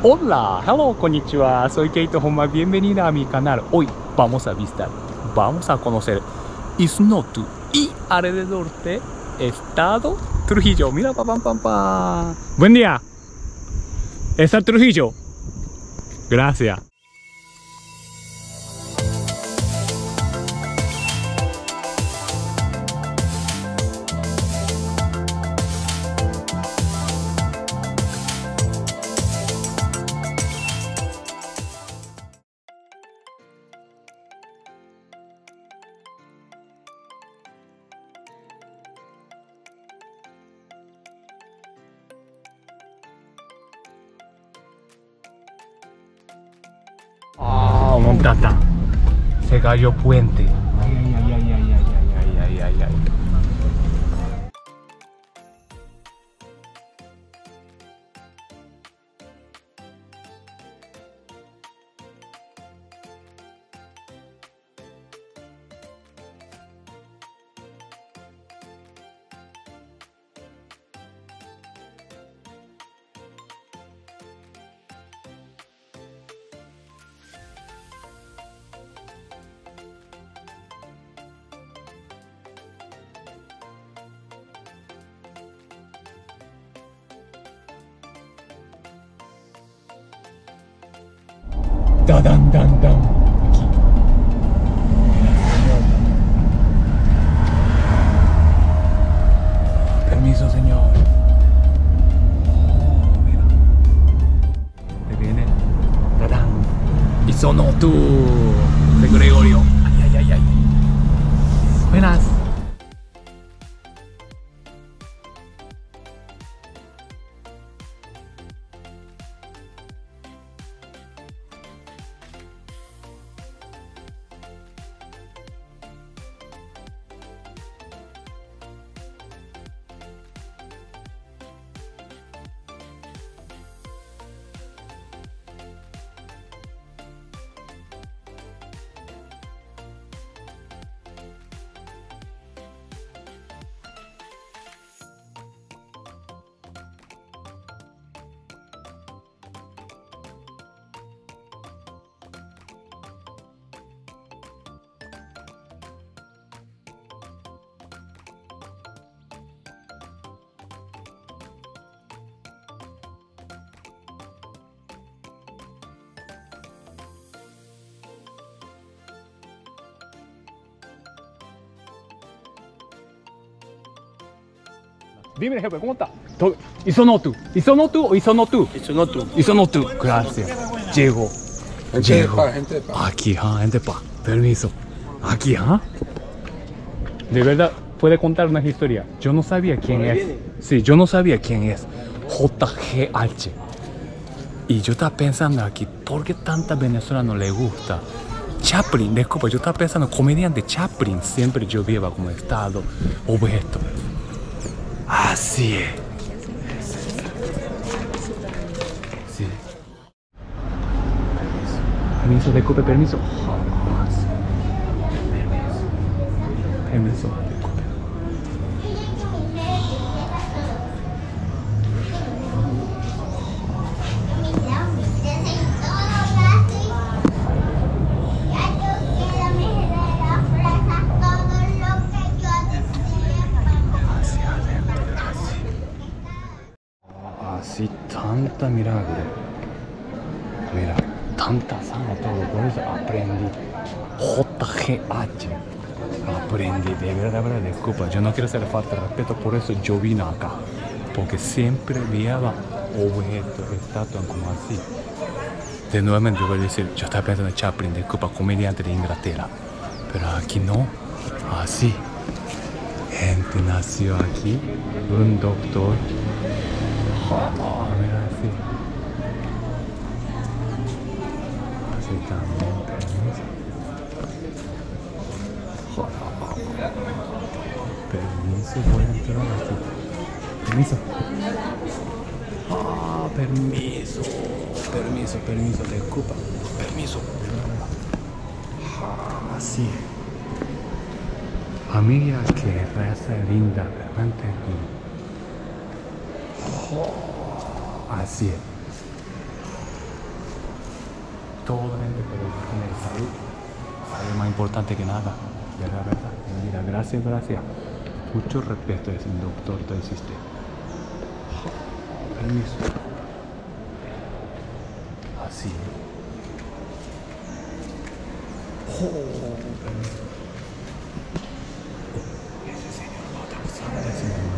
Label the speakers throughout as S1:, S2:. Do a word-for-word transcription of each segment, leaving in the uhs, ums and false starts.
S1: Hola, hello, konnichiwa. Soy Keito Honma. Bienvenida a mi canal. Hoy vamos a visitar, vamos a conocer Isnotu y alrededor de Estado Trujillo. Mira, pam, pam, pam. Buen día. ¿Está Trujillo? Gracias. Ah, un plata. Se cayó puente. Ay, ay, ay, ay, ay, ay, ay, ay, ay, ay. Da dan dan dan. Aquí. Permiso, señor. Oh, mira. Te viene. Tadán. Isnotu de Gregorio. Ay, ay, ay, ay. Buenas. Dime, jefe, ¿cómo está? Todo. Isnotu. ¿Isnotu o Isnotu?
S2: Isnotu.
S1: Isnotu. Gracias. Llego.
S2: Gente
S1: Llego.
S2: de pa, gente de pa.
S1: Aquí, ah, gente pa. Permiso. Aquí, ah. De verdad, puede contar una historia. Yo no sabía quién es. Sí, yo no sabía quién es. J G H. Y yo estaba pensando aquí, ¿por qué tanta venezolano le gusta? Chaplin, disculpa, yo estaba pensando, comediante Chaplin siempre yo viva como estado objeto. Así es. Sí. Permiso, disculpe, permiso. Permiso. Permiso, disculpe. Así tanta milagro. Mira, tanta sana todo. Por eso aprendí. J G H. Aprendí. De verdad, de verdad, disculpa. Yo no quiero hacer falta de respeto. Por eso yo vine acá. Porque siempre veía objetos, estatuas como así. De nuevamente yo voy a decir, yo estaba pensando en Chaplin, disculpa, comediante de Inglaterra. Pero aquí no. Así. Gente nació aquí. Un doctor. Oh, mira así. Así también, permiso. Oh, permiso, voy a entrar aquí. Permiso. Ah, permiso. Permiso, permiso, disculpa. Permiso. Ah, así. Familia, que raza linda, realmente. Oh, así es. todo gente puede tener salud. Salud más importante que nada. ¿Verdad, verdad? Mira, gracias, gracias. Mucho respeto es el doctor te hiciste. Permiso. Así. Oh, permiso. Ese señor va a estar usando ese señor.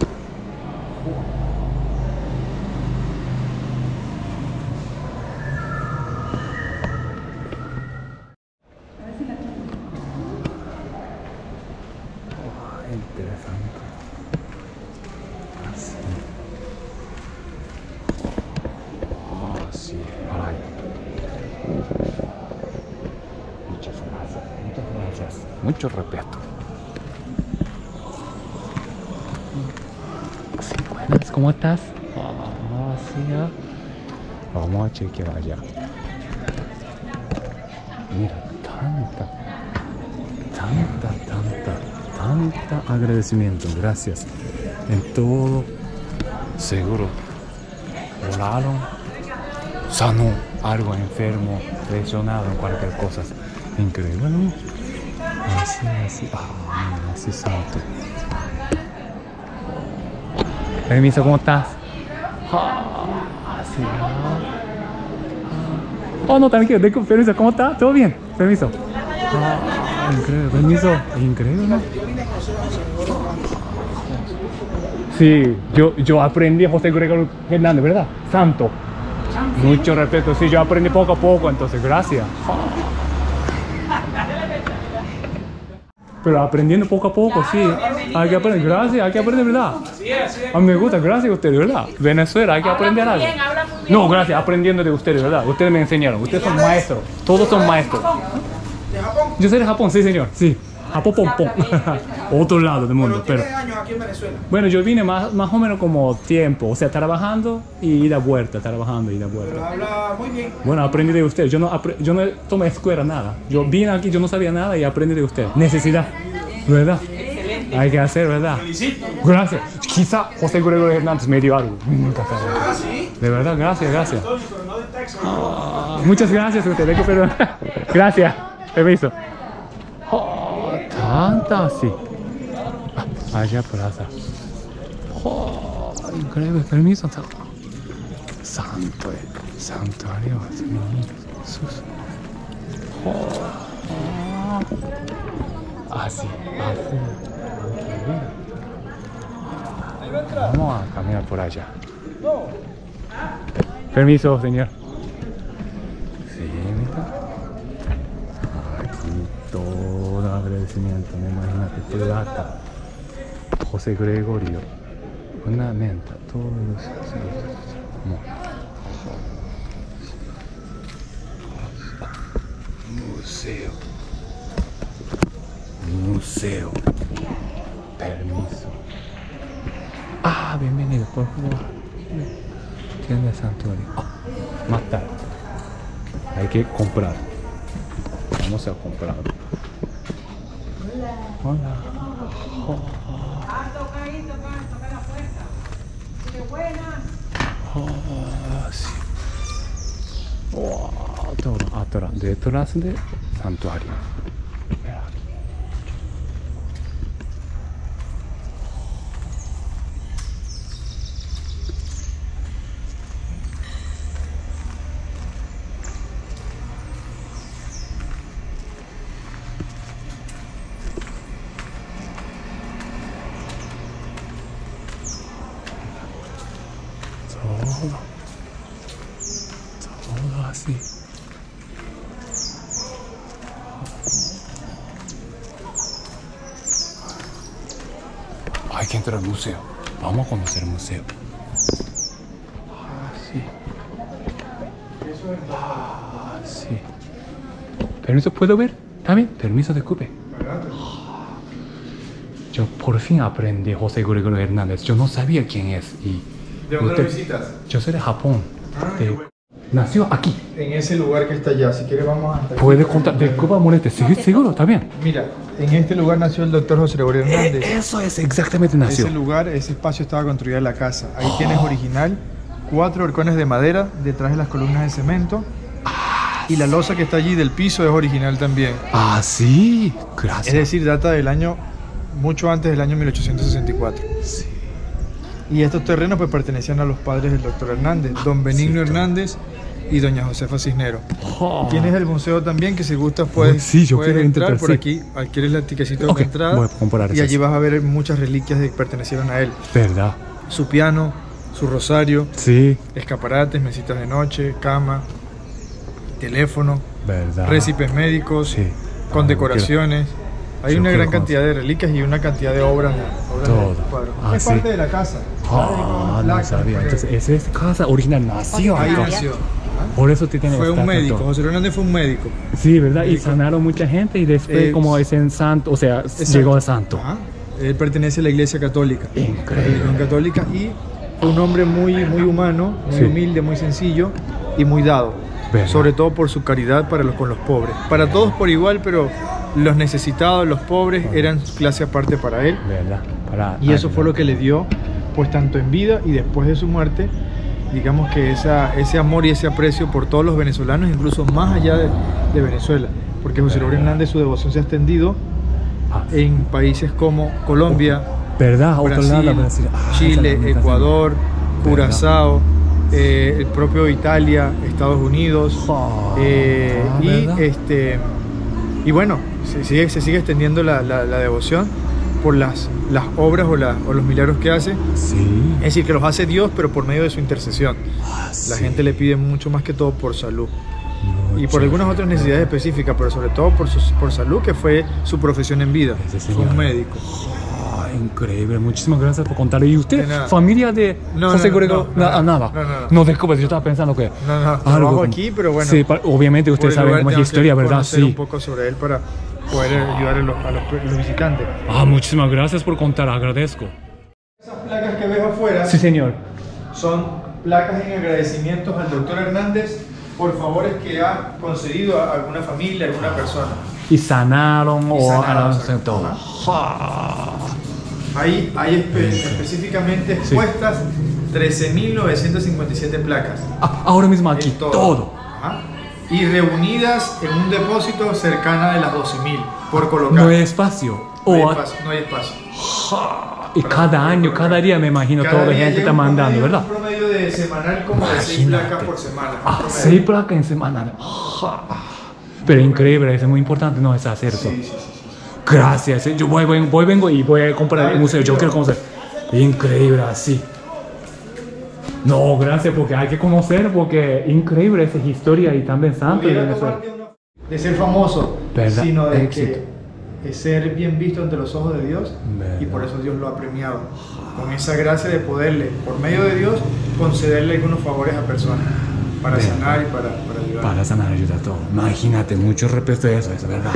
S1: Interesante. Así. Así. Ay. Muchas gracias. Muchas gracias. Mucho respeto. Sí, buenas. ¿Cómo estás? Ah, sí, ya. Vamos a chequear allá. Mira, tanta, tanta, tanta. Tanta agradecimiento, gracias. En todo, seguro, oraron, sanó algo enfermo, lesionado en cualquier cosa. Increíble, ¿no? Así, así, ah, mira, así santo. Permiso, ¿cómo estás? Ah, así, ah. Oh, no, tranquilo, permiso, ¿cómo estás? ¿Todo bien? Permiso. Ah, increíble, permiso, increíble, ¿no? Sí, yo, yo aprendí a José Gregorio Hernández, ¿verdad? Santo. Mucho respeto, sí, yo aprendí poco a poco, entonces, gracias. Pero aprendiendo poco a poco, sí. Hay que aprender, gracias, hay que aprender, ¿verdad? A mí me gusta, gracias a ustedes, ¿verdad? Venezuela, hay que aprender algo. No, gracias, aprendiendo de ustedes, ¿verdad? Ustedes me enseñaron, ustedes son maestros, todos son maestros.
S2: ¿De Japón?
S1: Yo soy de Japón, sí, señor, sí. Japón, pom, pom. Otro lado del mundo.
S2: ¿Pero
S1: Pero,
S2: tienes años aquí en Venezuela?
S1: bueno, yo vine más, más o menos como tiempo, o sea, trabajando y ida vuelta, trabajando y ida
S2: Pero
S1: vuelta.
S2: habla muy bien.
S1: Bueno, aprendí de usted. Yo no, apre- yo no tomé escuela, nada. Yo vine aquí, yo no sabía nada y aprendí de usted. Necesidad, ¿verdad? Hay que hacer, ¿verdad? Gracias. Quizá José Gregorio Hernández me dio algo. Nunca sabe.
S2: Ah, sí.
S1: De verdad, gracias, gracias. Ah, muchas gracias a usted. Pero... gracias. Permiso. Oh, tanta así. Ah, allá plaza. Oh, increíble. Permiso. Santo, eh. Santuario. Jesús. Oh, oh. Así, así. Vamos a caminar por allá. Permiso, señor. Sí, mira. Aquí todo agradecimiento. Me imagino que plata. José Gregorio. Una menta. Todos los. Museo. Museo. Permiso. Ah, bienvenido, por favor. Tienda de santuario. Ah, más tarde. Hay que comprar. Vamos a comprar. Hola. Oh. Oh, sí. Wow, todo atrás, detrás de santuario. Mira aquí. Todo, todo así. Hay que entrar al museo. Vamos a conocer el museo. Ah, sí. Ah, sí. Permiso, ¿puedo ver? ¿También? Permiso, disculpe. Yo por fin aprendí José Gregorio Hernández. Yo no sabía quién es. Y
S2: ¿De dónde
S1: usted-
S2: lo visitas?
S1: Yo soy de Japón.
S2: Ah,
S1: De-
S2: qué bueno.
S1: Nació aquí.
S2: En ese lugar que está allá. Si quieres vamos hasta aquí.
S1: ¿Puede contar? ¿De Cuba Monete? ¿Sí? ¿Seguro? ¿Está bien?
S2: Mira, en este lugar nació el doctor José Gregorio Hernández.
S1: Eh, eso es exactamente nació.
S2: Ese lugar, ese espacio estaba construida la casa. Ahí tienes original cuatro horcones de madera detrás de las columnas de cemento. Y la losa que está allí del piso es original también.
S1: Ah, sí.
S2: Es
S1: Gracias.
S2: decir, data del año, mucho antes del año mil ochocientos sesenta y cuatro.
S1: Sí.
S2: Y estos terrenos pues pertenecían a los padres del doctor Hernández, don Benigno
S1: sí,
S2: Hernández y doña Josefa Cisnero.
S1: Oh.
S2: Tienes el museo también, que si gustas puedes,
S1: Sí, yo
S2: puedes
S1: quiero
S2: entrar
S1: entrar,
S2: por
S1: sí.
S2: aquí, adquieres la tiquecito
S1: Ok,
S2: de entrada
S1: voy a comprar
S2: y allí
S1: esas.
S2: vas a ver muchas reliquias que pertenecieron a él.
S1: ¿Verdad?
S2: Su piano, su rosario,
S1: Sí.
S2: escaparates, mesitas de noche, cama, teléfono,
S1: ¿Verdad?
S2: récipes médicos,
S1: Sí.
S2: con
S1: Ah,
S2: decoraciones. Hay
S1: yo
S2: una
S1: quiero
S2: gran cantidad de reliquias y una cantidad de obras, obras
S1: Todo.
S2: de cuadros.
S1: Ah,
S2: es
S1: sí.
S2: parte de la casa.
S1: Ah, no
S2: Placas,
S1: sabía. Entonces, esa es casa original. Nació
S2: ahí
S1: acá.
S2: nació.
S1: Por eso te tiene
S2: Fue un
S1: estatua y
S2: médico,
S1: todo.
S2: José Hernández fue un médico.
S1: Sí, ¿verdad? Y
S2: Médico.
S1: sanaron mucha gente y después
S2: Eh,
S1: como es en santo, o sea, llegó a santo.
S2: Ajá. Él pertenece a la iglesia católica.
S1: Increíble.
S2: La religión católica, y fue un hombre muy, muy humano, muy
S1: Sí.
S2: humilde, muy sencillo y muy dado.
S1: ¿Verdad?
S2: Sobre todo por su caridad para los, con los pobres. Para todos por igual, pero los necesitados, los pobres, eran clase aparte para él.
S1: ¿Verdad? Para
S2: Y eso fue lo que le dio, pues tanto en vida y después de su muerte, digamos que esa, ese amor y ese aprecio por todos los venezolanos, incluso más allá de, de Venezuela. Porque José Gregorio Hernández, su devoción se ha extendido
S1: Ah,
S2: en países como Colombia,
S1: ¿verdad? Otro
S2: Brasil,
S1: lado, Brasil. Ah, esa
S2: Chile,
S1: es la
S2: Ecuador,
S1: ¿verdad?
S2: Curazao, eh, el propio Italia, Estados Unidos,
S1: Ah,
S2: eh, y
S1: ¿verdad?
S2: este y bueno, se sigue, se sigue extendiendo la, la- la devoción por las, las obras o, la- o los milagros que hace.
S1: Sí.
S2: Es decir, que los hace Dios, pero por medio de su intercesión.
S1: Ah,
S2: La
S1: sí.
S2: gente le pide mucho más que todo por salud. Y
S1: Mucho.
S2: por algunas otras necesidades específicas, pero sobre todo por, su- por salud, que fue su profesión en vida.
S1: Ese
S2: Fue
S1: señor.
S2: un médico.
S1: Ah, increíble, muchísimas gracias por contar. ¿Y usted,
S2: De nada.
S1: familia de
S2: No,
S1: José
S2: no,
S1: Gregorio?
S2: no, no,
S1: Na-
S2: no,
S1: nada.
S2: no, no, no.
S1: No, disculpe, yo estaba pensando que.
S2: No, no,
S1: algo
S2: trabajo
S1: como-
S2: aquí, pero bueno.
S1: Sí, pa- obviamente usted
S2: por el
S1: sabe
S2: lugar
S1: cómo es
S2: tengo
S1: la historia,
S2: que
S1: ¿verdad?
S2: conocer
S1: Sí.
S2: un poco sobre él para poder ayudar a los, a los- los visitantes.
S1: Ah, muchísimas gracias por contar, agradezco.
S2: Esas placas que ves afuera
S1: Sí, señor.
S2: son placas en agradecimientos al doctor Hernández por favores que ha concedido a alguna familia, a alguna persona.
S1: Y sanaron o
S2: sanaron,
S1: harán
S2: exacto.
S1: todo. Ah.
S2: Ahí hay espe- específicamente
S1: Sí.
S2: expuestas trece mil novecientas cincuenta y siete placas.
S1: Ah, ahora mismo aquí,
S2: En
S1: todo.
S2: Ajá. Y reunidas en un depósito cercana de las doce mil por colocar.
S1: No hay espacio.
S2: No hay
S1: O-
S2: espacio, no hay espacio.
S1: Ah, y cada año, cada día me imagino
S2: Cada
S1: toda la
S2: día
S1: gente
S2: llega
S1: está
S2: un
S1: mandando,
S2: promedio-
S1: ¿verdad?
S2: Un promedio de semanal como de seis
S1: Imagínate.
S2: placas por semana. un
S1: Ah,
S2: promedio.
S1: seis placas en semana. Ah. Pero increíble, eso es muy importante, no es hacer eso.
S2: Sí, sí, sí, sí.
S1: Gracias, eh. Yo voy, voy, voy, vengo y voy a comprar el museo. Yo quiero conocer. Increíble, así. No, gracias, porque hay que conocer, porque increíble esa historia y también santo de
S2: Pudiera
S1: Venezuela.
S2: tomarte una- de ser famoso,
S1: ¿Verdad?
S2: sino de
S1: Éxito.
S2: que, de ser bien visto ante los ojos de Dios,
S1: ¿Verdad?
S2: y por eso Dios lo ha premiado con esa gracia de poderle, por medio de Dios, concederle algunos favores a personas para
S1: ¿Verdad?
S2: sanar y para, para ayudar.
S1: Para sanar, ayuda a todo. Imagínate, mucho respeto de eso, es verdad.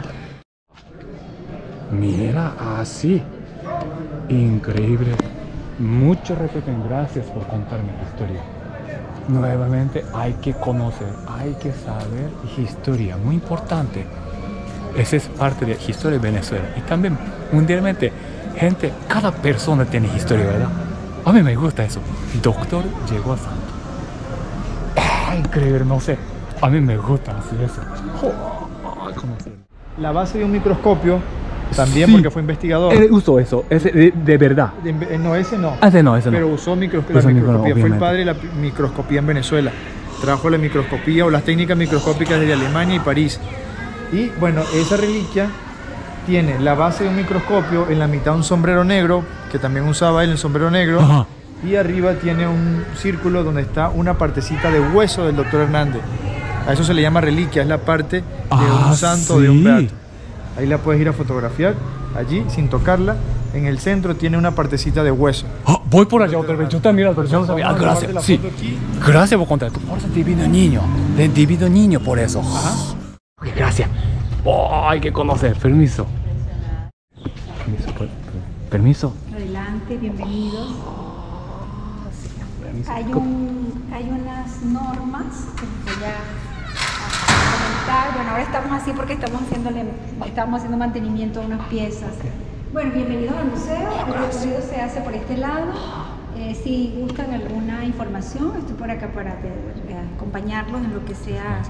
S1: Mira, así. Increíble. Mucho respeto y gracias por contarme la historia. Nuevamente hay que conocer, hay que saber historia, muy importante. Esa es parte de la historia de Venezuela. Y también mundialmente, gente, cada persona tiene historia, ¿verdad? A mí me gusta eso. Doctor llegó a santo. Ah, increíble, no sé. A mí me gusta así eso. Oh, conocer.
S2: La base de un microscopio, también
S1: Sí.
S2: porque fue investigador.
S1: Él usó eso, ese de, de verdad.
S2: De- eh, no, ese no.
S1: Ah, ese no, ese no.
S2: Pero usó micro-
S1: Usó
S2: la microscopía.
S1: micro-
S2: Fue el
S1: obviamente.
S2: padre de la pi- microscopía en Venezuela. Trajo la microscopía o las técnicas microscópicas de Alemania y París. Y bueno, esa reliquia tiene la base de un microscopio, en la mitad un sombrero negro, que también usaba él el sombrero negro.
S1: Ajá.
S2: Y arriba tiene un círculo donde está una partecita de hueso del doctor Hernández. A eso se le llama reliquia, es la parte de
S1: Ah,
S2: un santo o de un
S1: sí.
S2: beato. Ahí la puedes ir a fotografiar, allí, sin tocarla. En el centro tiene una partecita de hueso.
S1: Ah, voy por allá otra vez. Yo también, pero yo no sabía. Ah,
S2: Vamos a tomarte la
S1: gracias. Sí.
S2: foto aquí.
S1: Gracias por contar. Por eso divino niño. De divino niño, por eso. Ajá. Ok, gracias. Oh, hay que conocer. Permiso. Permiso. per- Permiso.
S3: Adelante, bienvenidos.
S1: Permiso.
S3: Hay, un, hay unas normas que les voy a, a comentar. Bueno, ahora estamos así porque estamos, haciéndole, estamos haciendo mantenimiento a unas piezas. Bueno, bienvenidos al museo. El recorrido se hace por este lado. Eh, si buscan alguna información, estoy por acá para eh, acompañarlos en lo que sea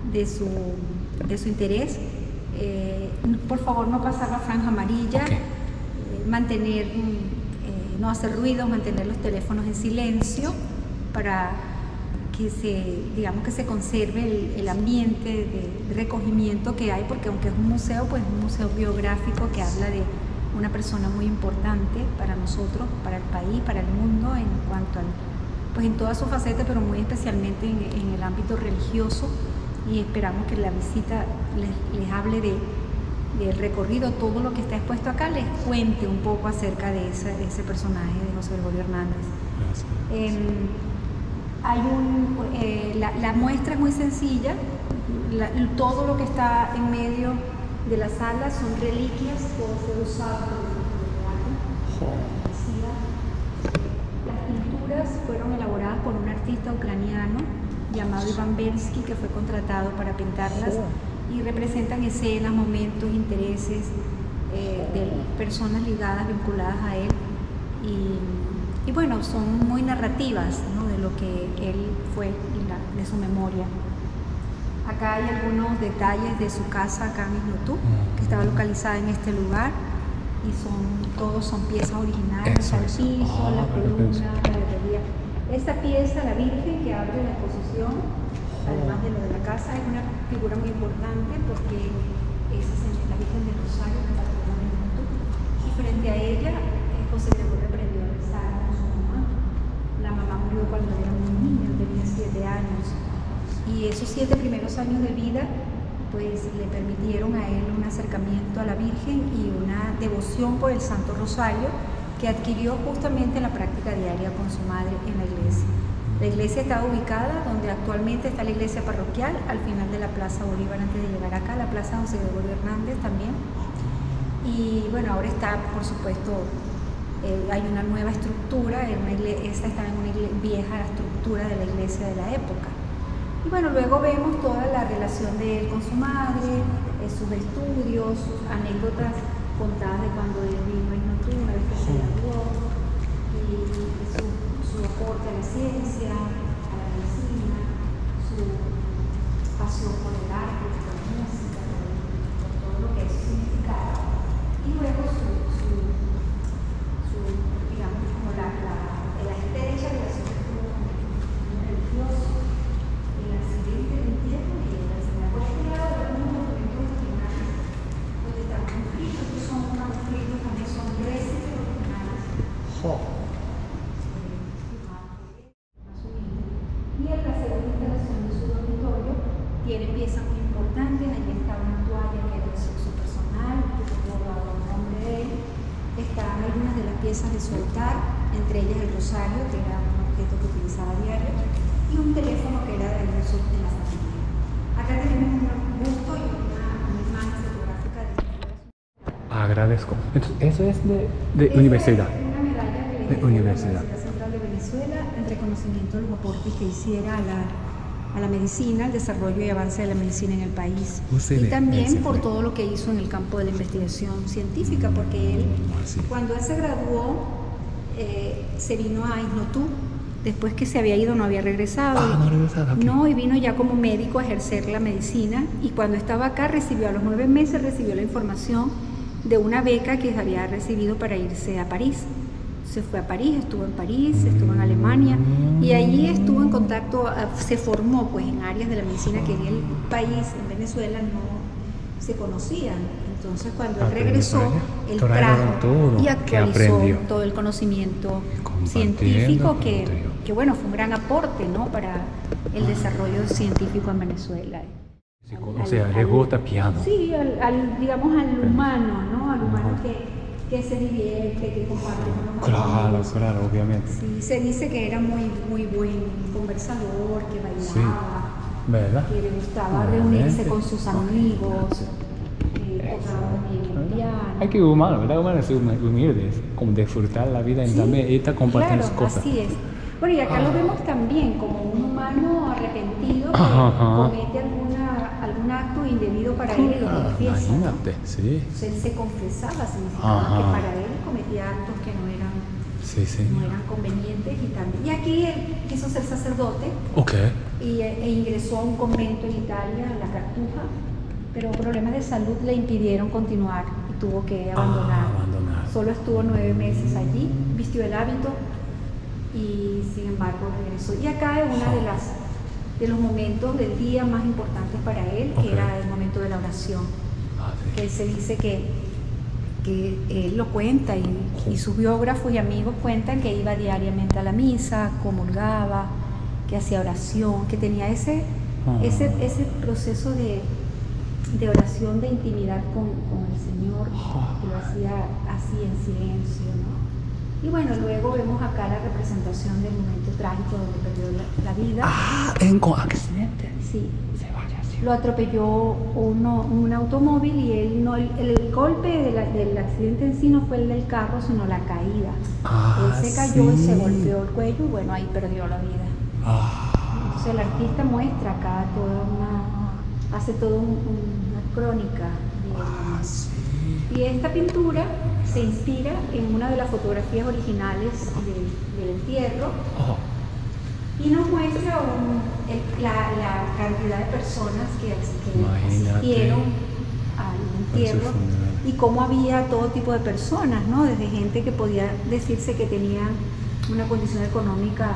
S3: de su, de su interés. Eh, por favor, no pasar la franja amarilla,
S1: Okay.
S3: eh, mantener, eh, no hacer ruido, mantener los teléfonos en silencio para que se, digamos que se conserve el, el ambiente de, de recogimiento que hay, porque aunque es un museo, pues es un museo biográfico que habla de una persona muy importante para nosotros, para el país, para el mundo, en cuanto al, pues en todas sus facetas, pero muy especialmente en, en el ámbito religioso, y esperamos que la visita les, les hable de, del recorrido, todo lo que está expuesto acá, les cuente un poco acerca de ese, de ese personaje de José Gregorio Hernández. Eh, hay un, eh, la, la muestra es muy sencilla, la, todo lo que está en medio de la sala son reliquias, todo fue usado por el Las pinturas fueron elaboradas por un artista ucraniano llamado Iván Belsky, que fue contratado para pintarlas, y representan escenas, momentos, intereses eh, de personas ligadas, vinculadas a él, y, y bueno, son muy narrativas, ¿no?, de lo que él fue y la, de su memoria. Acá hay algunos detalles de su casa acá en Islotú, que estaba localizada en este lugar, y son, todos son piezas originales,
S1: Eso
S3: el
S1: es.
S3: piso,
S1: Ah,
S3: la
S1: pero
S3: columna,
S1: eso.
S3: la herrería. Esta pieza, la Virgen, que abre la exposición, además de lo de la casa, es una figura muy importante porque esa es la Virgen del Rosario, que la patrona de Islotú, y frente a ella eh, José Gregorio aprendió a rezar con su mamá. La mamá murió cuando era muy niño, tenía siete años, y esos siete primeros años de vida pues le permitieron a él un acercamiento a la Virgen y una devoción por el Santo Rosario, que adquirió justamente en la práctica diaria con su madre en la iglesia. La iglesia está ubicada donde actualmente está la iglesia parroquial, al final de la Plaza Bolívar, antes de llegar acá, la Plaza José Gregorio Hernández también. Y bueno, ahora está, por supuesto, eh, hay una nueva estructura, en una iglesia, esta estaba en una iglesia, vieja estructura de la iglesia de la época. Y bueno, luego vemos toda la relación de él con su madre, eh, sus estudios, sus anécdotas contadas de cuando él vino en Islotú, una vez que se graduó, y su, su aporte a la ciencia, a la medicina, su pasión por el arte, por la música, por, por todo lo que eso significaba. Y luego su, su, su digamos, como la, la, la estrecha relación que tuvo con el mundo religioso, el accidente de entierro y el accidente. Por este lado, algunos documentos originales donde están manuscritos, que son manuscritos también son greces originales. Y en la segunda instalación de su dormitorio tiene piezas muy importantes. Allí está una toalla que era de uso personal, que fue dado a nombre de él. Están algunas de las piezas de su altar, entre ellas el rosario, que era un objeto que utilizaba a diario, y un teléfono que era del uso de la familia. Acá tenemos un busto y una, una imagen fotográfica de su.
S1: Agradezco. Entonces, eso es de, de
S3: Esta
S1: universidad.
S3: es una medalla que le
S1: De
S3: dio
S1: universidad.
S3: la Universidad Central de Venezuela en reconocimiento de los aportes que hiciera a la, a la medicina, al desarrollo y avance de la medicina en el país.
S1: Usted
S3: Y también
S1: ese
S3: por
S1: fue.
S3: todo lo que hizo en el campo de la investigación científica, porque él,
S1: Sí.
S3: cuando él se graduó, eh, se vino a Islotú. Después que se había ido no había regresado.
S1: Ah, no ha regresado, ok.
S3: No, y vino ya como médico a ejercer la medicina, y cuando estaba acá recibió, a los nueve meses recibió la información de una beca que había recibido para irse a París. Se fue a París, estuvo en París, estuvo en Alemania, y allí estuvo en contacto, se formó pues en áreas de la medicina que en el país, en Venezuela, no se conocían. Entonces cuando él
S1: Aprendió
S3: regresó,
S1: para allá.
S3: él
S1: Trajo
S3: trajo
S1: todo
S3: y
S1: que
S3: actualizó
S1: aprendió.
S3: todo el conocimiento
S1: Compartiendo,
S3: científico que,
S1: compartió.
S3: que bueno, fue un gran aporte, ¿no?, para el desarrollo científico en Venezuela.
S1: O sea, le gusta piano.
S3: Sí, al, al, digamos al humano, ¿no? Al humano que, que se divierte, que comparte con los
S1: Claro,
S3: amigos.
S1: claro, obviamente.
S3: Sí, se dice que era muy, muy buen conversador, que
S1: Sí,
S3: bailaba,
S1: ¿verdad?
S3: que le gustaba
S1: Obviamente.
S3: reunirse con sus amigos, que tocaba muy bien el piano.
S1: Hay que humano, ¿verdad? Humano es humilde, es como disfrutar la vida y
S3: Sí,
S1: también y está compartiendo
S3: claro,
S1: cosas.
S3: así es. Bueno, y acá lo vemos también como un humano arrepentido que
S1: Ajá.
S3: comete alguna, algún acto indebido para él y lo
S1: Ah,
S3: confiesa, ¿no?
S1: imagínate, sí.
S3: Entonces, él se confesaba, significaba
S1: Ajá.
S3: que para él cometía actos que no eran,
S1: Sí, sí.
S3: no eran convenientes, y también. Y aquí él quiso ser sacerdote,
S1: Ok.
S3: y, e ingresó a un convento en Italia, en la Cartuja, pero problemas de salud le impidieron continuar y tuvo que abandonar.
S1: Ah, abandonar.
S3: Solo estuvo nueve meses allí, vistió el hábito y sin embargo regresó. Y acá es uno de, las, de los momentos del día más importantes para él,
S1: Okay.
S3: que era el momento de la oración.
S1: Ah, sí.
S3: Que él se dice que, que él lo cuenta y, y sus biógrafos y amigos cuentan que iba diariamente a la misa, comulgaba, que hacía oración, que tenía ese,
S1: Ah.
S3: ese, ese proceso de, de oración, de intimidad con, con el Señor, que lo hacía así en silencio, ¿no? Y bueno, luego vemos acá la representación del momento trágico donde perdió la, la vida.
S1: Ah, en con accidente.
S3: Sí.
S1: Se vaya así.
S3: Lo atropelló uno, un automóvil y él no, el, el golpe de la, del accidente en sí no fue el del carro, sino la caída.
S1: Ah,
S3: Él se cayó
S1: sí.
S3: y se golpeó el cuello y bueno, ahí perdió la vida.
S1: Ah,
S3: Entonces el artista muestra acá toda una, hace toda un, una crónica de,
S1: ah, sí.
S3: y esta pintura se inspira en una de las fotografías originales de, del entierro
S1: Oh,
S3: y nos muestra un, el- la, la cantidad de personas que, que
S1: Imagínate.
S3: asistieron al entierro
S1: A su funeral.
S3: y cómo había todo tipo de personas, ¿no? Desde gente que podía decirse que tenía una condición económica,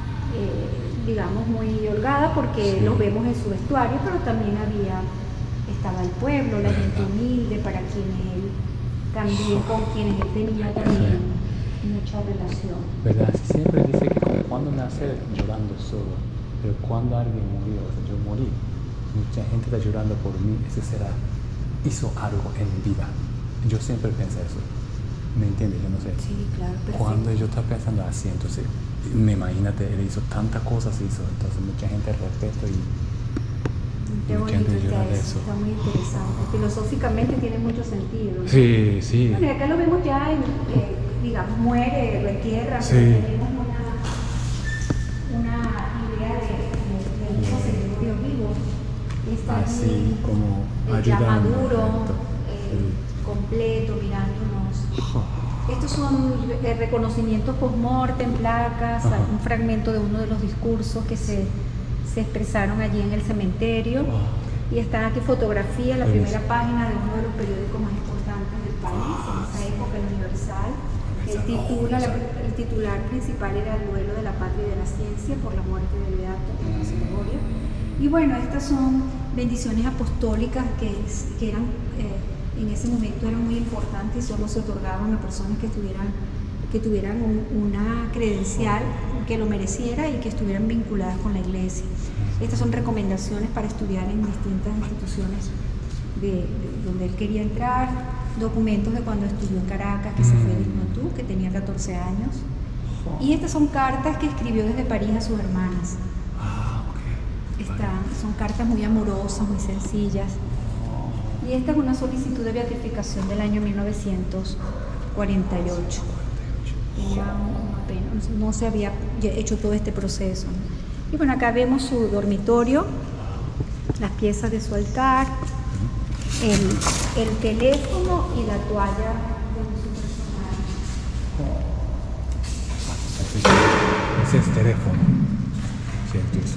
S3: eh, digamos, muy holgada porque
S1: Sí.
S3: los vemos en su vestuario, pero también había, estaba el pueblo, la gente humilde para quienes él, también con quienes él tenía también mucha relación.
S1: ¿Verdad? Siempre dice que como cuando nace llorando solo, pero cuando alguien murió, o sea, yo morí, mucha gente está llorando por mí, ese será, hizo algo en vida. Yo siempre pensé eso. ¿Me entiendes? Yo no sé.
S3: Sí, claro, perfecto.
S1: Cuando yo estaba pensando así, entonces, me imagínate, él hizo tantas cosas, hizo, entonces mucha gente respeto y
S3: Qué
S1: mucha
S3: bonito
S1: gente llora
S3: está
S1: de
S3: eso,
S1: eso.
S3: está muy interesante. Filosóficamente tiene mucho sentido, ¿no?
S1: Sí, sí.
S3: Bueno, y acá lo vemos ya, en, eh, digamos, muere, lo entierran,
S1: Sí.
S3: pero tenemos una, una idea de, de, del mismo cementerio vivo. Está
S1: Así
S3: allí,
S1: como
S3: eh, ya
S1: ayudando.
S3: maduro,
S1: ¿cierto?
S3: eh, completo, mirándonos. Estos son eh, reconocimientos post-mortem, placas,
S1: Ajá.
S3: un fragmento de uno de los discursos que se, se expresaron allí en el cementerio.
S1: Ah,
S3: Y está aquí fotografía, la
S1: Buenísimo.
S3: primera página de uno de los periódicos más importantes del país, en esa época, el Universal. El, titula, la- el titular principal era El duelo de la patria y de la ciencia por la muerte de Beato Tomás Gregorio. Y bueno, estas son bendiciones apostólicas que, es- que eran, eh, en ese momento eran muy importantes y solo se otorgaban a personas que estuvieran que tuvieran un- una credencial que lo mereciera y que estuvieran vinculadas con la iglesia. Estas son recomendaciones para estudiar en distintas instituciones de, de donde él quería entrar, documentos de cuando estudió en Caracas, que se fue de Ignotú, que tenía catorce años. Y estas son cartas que escribió desde París a sus hermanas.
S1: Ah, ok.
S3: Están, son cartas muy amorosas, muy sencillas. Y esta es una solicitud de beatificación del año mil novecientos cuarenta y ocho. Tenía una pena, no se había hecho todo este proceso, ¿no? Y bueno, acá vemos su dormitorio, las piezas de su altar, el, el teléfono y la toalla de su personaje.
S1: Ese es teléfono. Cierto, eso.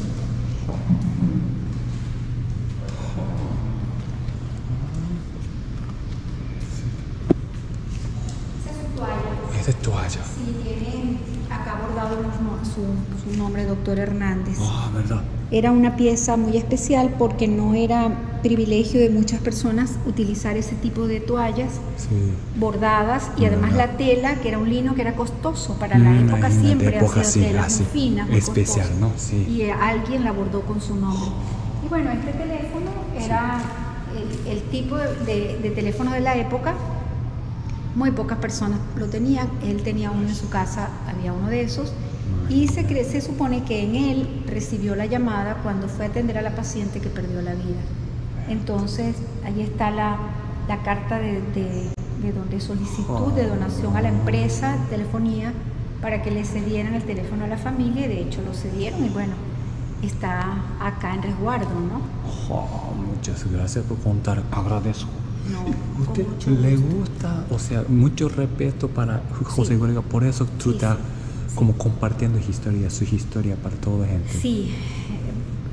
S3: Esa es su toalla.
S1: Esa es toalla.
S3: Sí, tiene acá bordado los no- su, su nombre, doctor Hernández.
S1: Ah, verdad.
S3: Era una pieza muy especial porque no era privilegio de muchas personas utilizar ese tipo de toallas
S1: Sí.
S3: bordadas y
S1: Ah,
S3: además
S1: verdad.
S3: la tela, que era un lino que era costoso para la
S1: Mm,
S3: época,
S1: imagínate,
S3: siempre
S1: época
S3: ha sido
S1: sí,
S3: tela
S1: así,
S3: muy fina, muy
S1: especial,
S3: costosa.
S1: ¿no? Sí.
S3: Y eh, alguien la bordó con su nombre. Y bueno, este teléfono era el, el tipo de, de- de teléfono de la época. Muy pocas personas lo tenían. Él tenía uno en su casa, había uno de esos. Y se, cree, se supone que en él recibió la llamada cuando fue a atender a la paciente que perdió la vida. Entonces, ahí está la, la carta de, de, de donde solicitud de donación a la empresa de telefonía para que le cedieran el teléfono a la familia y de hecho lo cedieron y bueno, está acá en resguardo, ¿no?
S1: Oh, muchas gracias por contar. Agradezco.
S3: No, con
S1: ¿Usted
S3: mucho
S1: le
S3: gusto.
S1: gusta? O sea, mucho respeto para José
S3: Sí.
S1: Gregorio. Por eso tú
S3: Sí,
S1: estás
S3: sí,
S1: como compartiendo historia, su historia para toda la gente.
S3: Sí,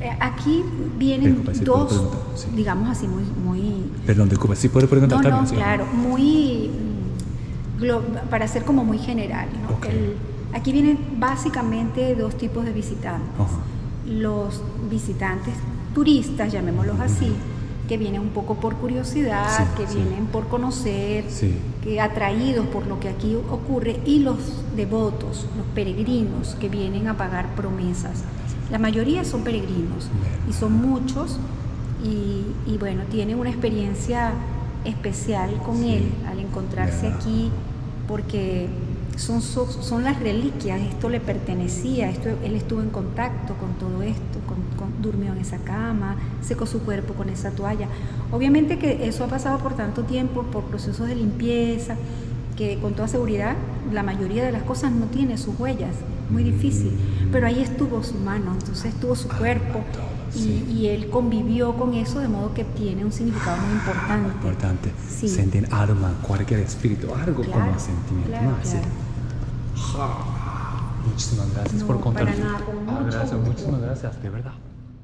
S3: Eh, Aquí vienen
S1: Disculpa, sí,
S3: dos,
S1: puedo preguntar, sí.
S3: digamos así, muy, muy
S1: Perdón, disculpa, sí puedo preguntar
S3: no,
S1: también.
S3: no,
S1: sí.
S3: claro, muy mm, glo- para ser como muy general, ¿no?
S1: Ok.
S3: El- aquí vienen básicamente dos tipos de visitantes.
S1: Ajá.
S3: Los visitantes turistas, llamémoslos así, que vienen un poco por curiosidad,
S1: Sí,
S3: que
S1: sí.
S3: vienen por conocer,
S1: Sí.
S3: que atraídos por lo que aquí ocurre, y los devotos, los peregrinos que vienen a pagar promesas. La mayoría son peregrinos y son muchos y, y bueno, tienen una experiencia especial con
S1: Sí.
S3: él al encontrarse
S1: Verdad.
S3: aquí porque son, so- son las reliquias, esto le pertenecía, esto, él estuvo en contacto con todo esto, con- con- durmió en esa cama, secó su cuerpo con esa toalla. Obviamente que eso ha pasado por tanto tiempo, por procesos de limpieza, que con toda seguridad la mayoría de las cosas no tiene sus huellas, muy difícil, pero ahí estuvo su mano, entonces estuvo su cuerpo y,
S1: Sí.
S3: y él convivió con eso de modo que tiene un significado muy importante.
S1: Importante.
S3: Sí.
S1: Sentir alma, cualquier espíritu, algo
S3: Claro,
S1: como sentimiento.
S3: claro,
S1: ¿no? Así.
S3: claro.
S1: Muchísimas gracias
S3: No,
S1: por contar.
S3: para nada, con
S1: Ah,
S3: mucho
S1: gracias,
S3: gusto.
S1: muchísimas gracias, de verdad.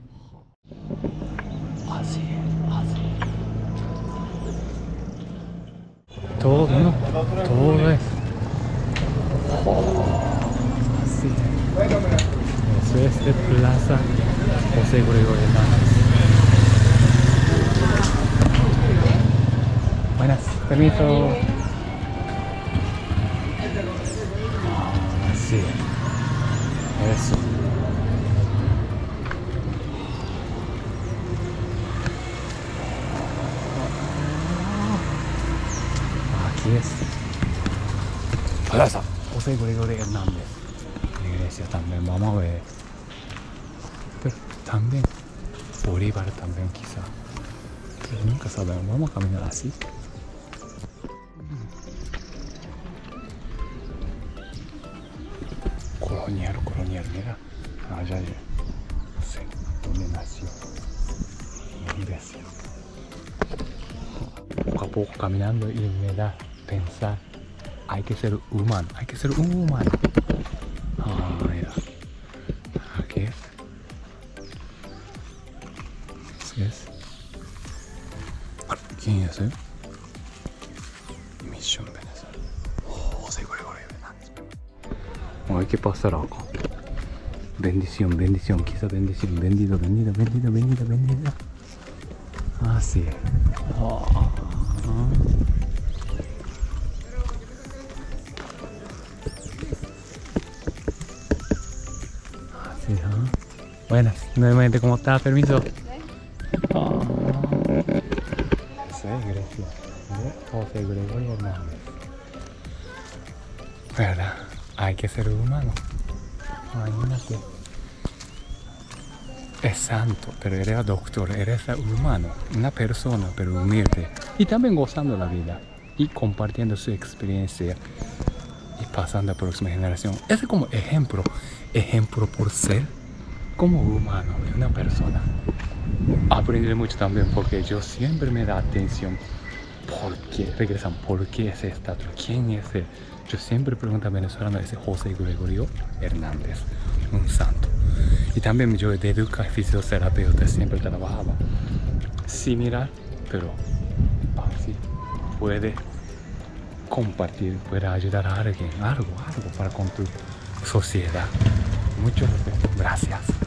S1: Así, así. Todo, ¿no? Todo es. Así. Eso es de Plaza José Gregorio Hernández. Buenas, permiso. Así. Eso. Aquí es Plaza José Gregorio Hernández. La iglesia también, vamos a ver. Pero también Bolívar también quizá. Pero nunca sabemos, vamos a caminar así. Colonial, colonial, mira. Allá, allá. No sé dónde nació. ¿Dónde nació? Poco a poco caminando y me da pensar, hay que ser humano, hay que ser un humano. Ah, mira. Aquí es. Así es. ¿Quién es, eh? Misión Venezuela. Oh, José Gregorio Hernández. Oh, hay que pasar acá. Bendición, bendición, quizá bendición. Bendito, bendito, bendito, bendito, bendito. Así es. Oh. Así, ¿no? Buenas, nuevamente, ¿cómo estás? Permiso. Oh. Esa es Grecia. De José Gregorio Hernández. ¿Verdad? Hay que ser humano. Imagínate. Es santo, pero eres doctor, eres humano, una persona, pero humilde. Y también gozando la vida y compartiendo su experiencia y pasando a la próxima generación. Ese es como ejemplo, ejemplo por ser como humano, una persona. Aprendí mucho también porque yo siempre me da atención. ¿Por qué regresan? ¿Por qué ese estatua? ¿Quién es ese? Yo siempre pregunto a venezolano, ese José Gregorio Hernández, un santo. Y también yo de educa fisioterapeuta siempre trabajaba similar, pero así puede compartir, puede ayudar a alguien, algo, algo para con tu sociedad. Muchas gracias.